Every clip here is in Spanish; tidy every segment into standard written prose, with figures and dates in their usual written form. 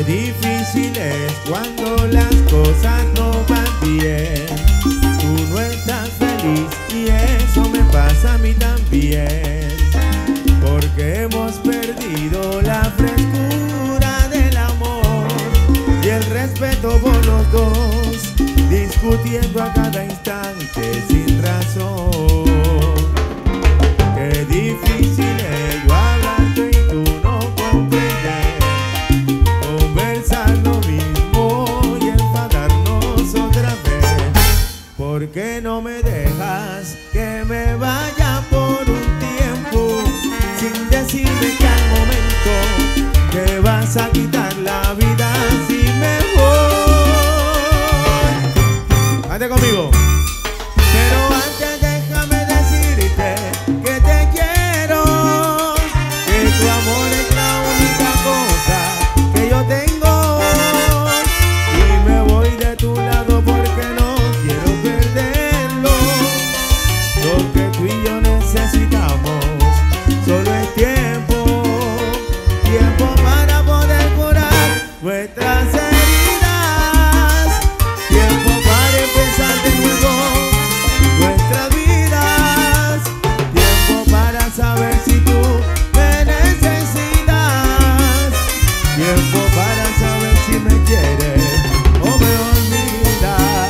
difícil es cuando las cosas no van bien. Tú no estás feliz y eso me pasa a mí también, porque hemos perdido la frescura del amor y el respeto por los dos, discutiendo a cada instante sin razón. Qué difícil es yo hablarte y tú no comprender, conversar lo mismo y enfadarnos otra vez. ¿Por qué no me dejas que me vaya por un tiempo sin decirme que al momento te vas a quitar la vida si me voy? Ande conmigo. Pero antes déjame decirte que te quiero, que tu amor es la única cosa que yo tengo, y me voy de tu lado porque no quiero perderlo. Lo que tú y yo necesitamos solo es tiempo, tiempo para poder curar nuestras heridas, tiempo para empezar de nuevo nuestras vidas, tiempo para saber si tú me necesitas, tiempo para saber si me quieres o me olvidas.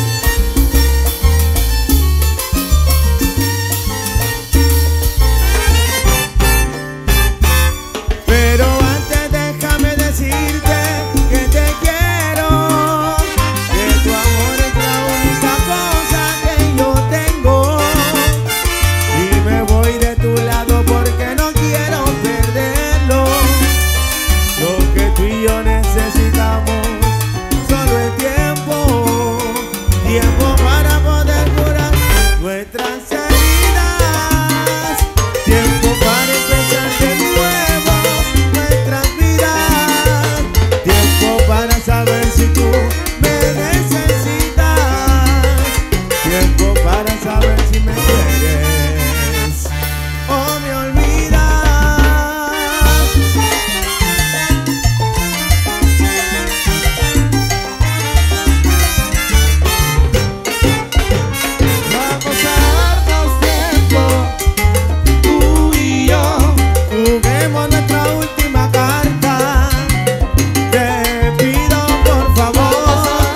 Pero antes déjame decirte que te quiero, que tu amor es la única cosa que yo tengo, y me voy de tu lado porque no quiero perderlo. Lo que tú y yo necesitamos solo es tiempo, tiempo para poder curar nuestras heridas, tiempo para empezar de nuevo nuestras vidas, tiempo para saber si tú me necesitas, tiempo para saber si me quieres o me olvidas. Vamos a darnos tiempo, tú y yo, juguemos nuestra última carta. Te pido por favor,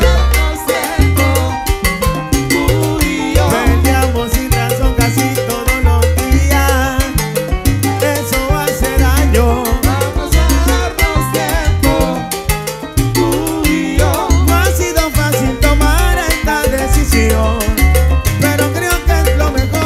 tú y yo, peleamos sin razón casi todos los días, eso hace daño. Vamos a darnos tiempo, tú y yo. No ha sido fácil tomar esta decisión, pero creo que es lo mejor.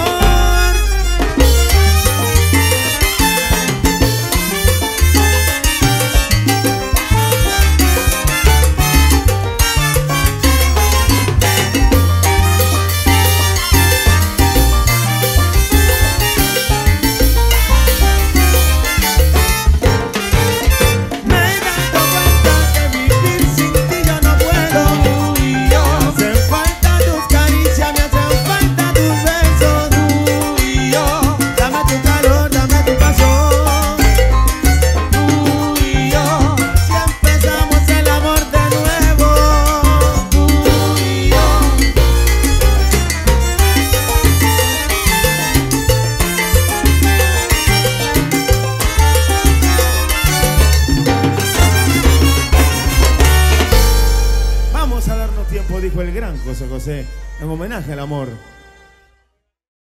Me he dado cuenta que vivir sin ti yo no puedo, tú y yo. Me hacen falta tus caricias, me hacen falta tus besos, tú y yo. Dame tu calor, dame tu pasión, tú y yo. Si empezamos el amor de nuevo, tú y yo. Vamos a darnos tiempo, dijo el gran José José, en homenaje al amor.